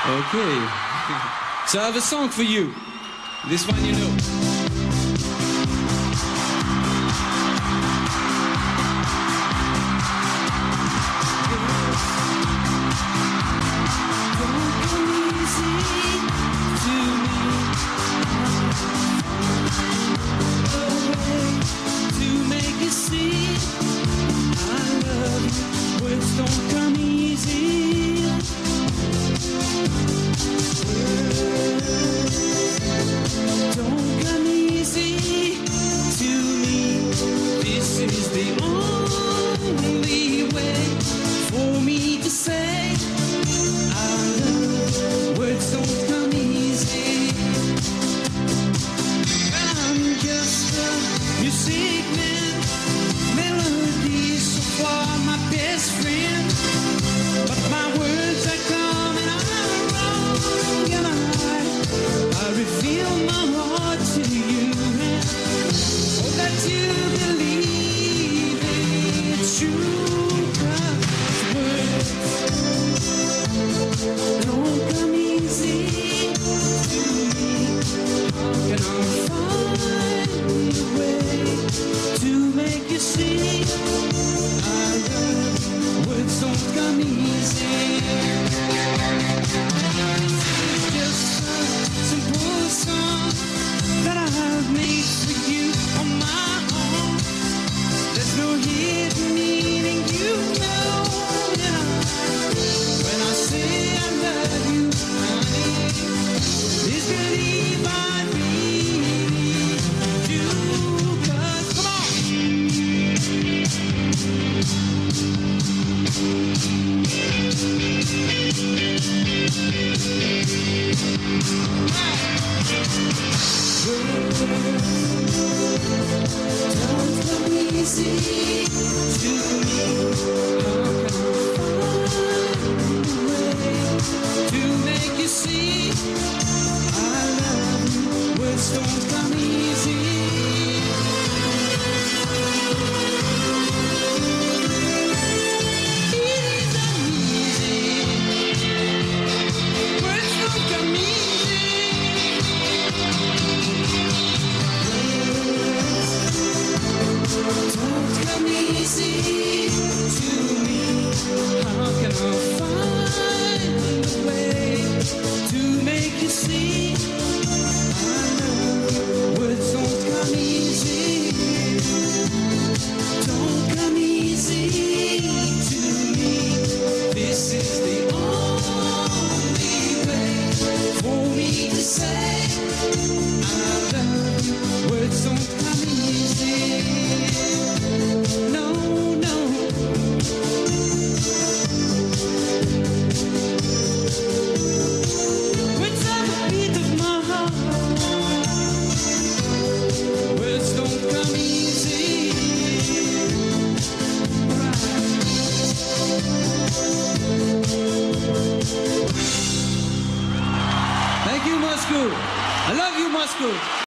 Okay. So I have a song for you. This one you know. Don't come easy. Don't come easy to me. This is the only way for me to say I love. Words don't come easy. I'm just a music man. Melodies so far my best friend, but my words are coming out wrong, and I reveal my heart to you, and so that you believe it's true. 'Cause words don't come easy to me. How can I find a way to make you see? Words don't come easy. It's just a simple song that I've made for you on my own. There's no hidden meaning, you know that when I say I love you, honey, please believe I really do. 'Cause come don't come easy to me. How can I find a way to make you see I love you? Words don't come easy. Don't come easy to me. How can I find a way to make you see I love you? Words don't come easy. Don't come easy to me. This is the only way for me to say I love you. Words don't come easy. No, no. Words are the beat of my heart. Words don't come easy. Thank you, Moscow. I love you, Moscow.